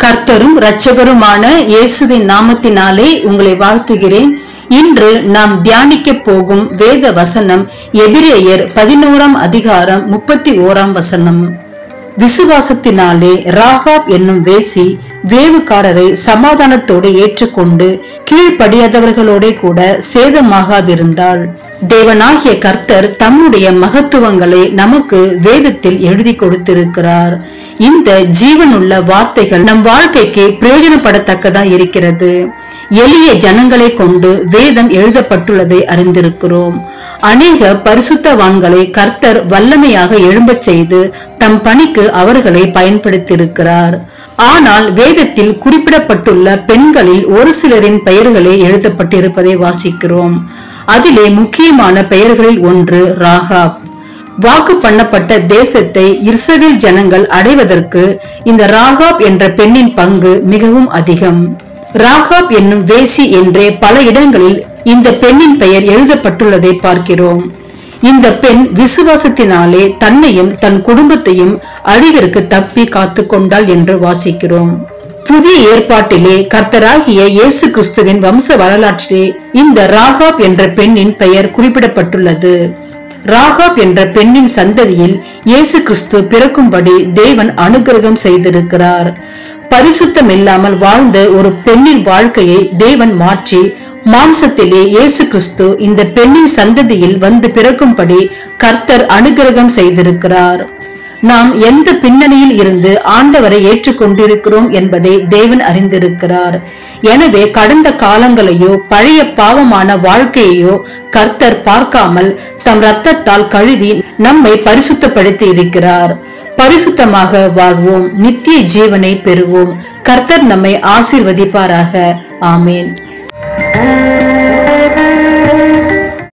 கர்த்தரும் இரட்சகருமான இயேசுவின் நாமத்தினாலே உங்களை வாழ்த்துகிறேன். இன்று நாம் தியானிக்க போகும் வேத வசனம் எபிரேயர் 11 அதிகாரம் 31 வசனம். விசுவாசத்தினாலே ராகாப் என்னும் வேசி வேவுக்காரரை சமாதானத்தோடு ஏற்றுக்கொண்டு கீழ்ப்படியாதவர்களோட கூட சேதமாகாதிருந்தாள். தேவனாகிய கர்த்தர் தம்முடைய மகத்துவங்களை நமக்கு வேதத்தில் எழுதி கொடுத்திருக்கிறார். இந்த ஜீவனுள்ள வார்த்தைகள் நம் வாழ்க்கைக்கு பிரயோஜனப்படத்தக்கதா இருக்கிறது. எளிய ஜனங்களை கொண்டு வேதம் எழுதப்பட்டுள்ளதை அறிந்திருக்கிறோம். அநேக பரிசுத்தவான்களை கர்த்தர் வல்லமையாக எழும்பச் செய்து தம் பணிக்கு அவர்களை பயன்படுத்தியிருக்கிறார். ஆனால் வேதத்தில் குறிப்பிடப்பட்டுள்ள பெண்களில் ஒரு சிலரின் பெயர்களே எழுதப்பட்டிருப்பதை வாசிக்கிறோம். அதிலே முக்கியமான பெயர்களில் ஒன்று ராகாப். வாக்கு பண்ணப்பட்ட தேசத்தை இஸ்ரவேல் ஜனங்கள் அடைவதற்கு இந்த ராகாப் என்ற பெண்ணின் பங்கு மிகவும் அதிகம். ராகாப் என்னும் வேசி என்றே பல இடங்களில் இந்த பெண்ணின் பெயர் எழுதப்பட்டுள்ளதை பார்க்கிறோம். இந்த பெண் விசுவாசத்தினாலே தன்னையும் தன் குடும்பத்தையும் அழிவிற்கு தப்பி காத்து கொண்டாள் என்று வாசிக்கிறோம். புதிய ஏற்பாட்டிலே கர்த்தராகிய இயேசு கிறிஸ்துவின் வம்ச வரலாற்றிலே இந்த ராகாப் என்ற பெண்ணின் பெயர் குறிப்பிடப்பட்டுள்ளது. ராகாப் என்ற பெண்ணின் சந்ததியில் இயேசு கிறிஸ்து பிறக்கும்படி தேவன் அனுக்கிரகம் செய்திருக்கிறார். பரிசுத்தம் இல்லாமல் வாழ்ந்த ஒரு பெண்ணின் வாழ்க்கையை தேவன் மாற்றி மாம்சத்திலே இயேசு கிறிஸ்து இந்த பெண்ணின் சந்ததியில் வந்து பிறக்கும்படி கர்த்தர் அனுக்கிரகம் செய்திருக்கிறார். நாம் எந்த பின்னணியில் இருந்து ஆண்டவரை ஏற்றுக்கொண்டிருக்கிறோம் என்பதை தேவன் அறிந்திருக்கிறார். எனவே கடந்த காலங்களையோ பழைய பாவமான வாழ்க்கையோ கர்த்தர் பார்க்காமல் தம் இரத்தத்தால் கழுவி நம்மை பரிசுத்தப்படுத்தி இருக்கிறார். பரிசுத்தமாக வாழ்வோம், நித்திய ஜீவனை பெறுவோம். கர்த்தர் நம்மை ஆசீர்வதிப்பாராக. ஆமேன்.